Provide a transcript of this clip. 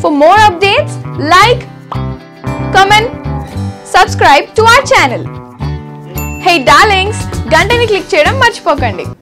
For more updates, like, comment, subscribe to our channel. Hey darlings, గంటని click చేయడం మర్చిపోకండి.